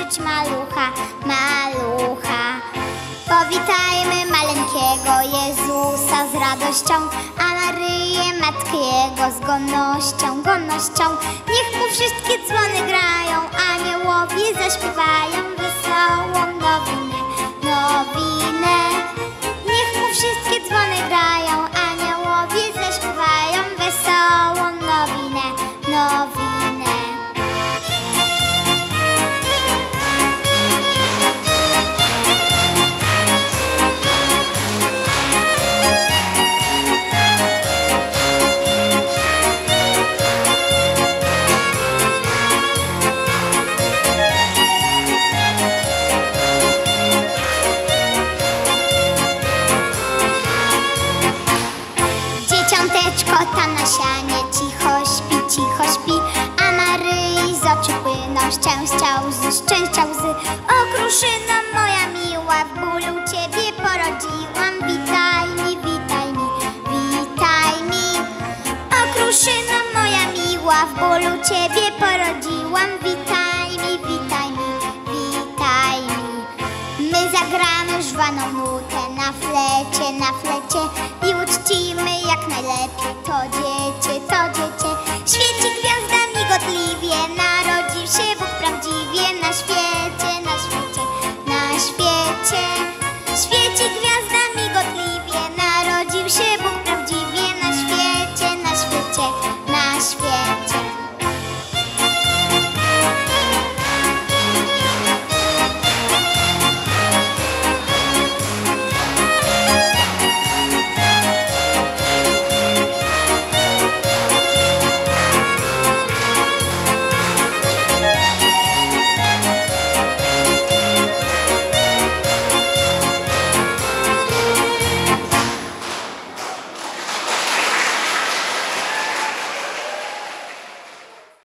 bawić malucha, malucha. Powitajmy maleńkiego Jezusa z radością, a Maryję Matkę Jego z godnością, godnością. Niech mu wszystkie dzwony grają, aniołowie zaśpiewają wesołą nowinę, nowinę. Niech mu wszystkie dzwony grają, aniołowie zaśpiewają wesołą nowinę, nowinę. Dzieciąteczko tam na sianie cicho śpi, a Maryi z oczu płyną szczęścia łzy. O kruszyno moja miła, w bólu Ciebie porodziłam, witaj mi, witaj mi, witaj mi. O kruszyno moja miła, w bólu Ciebie porodziłam,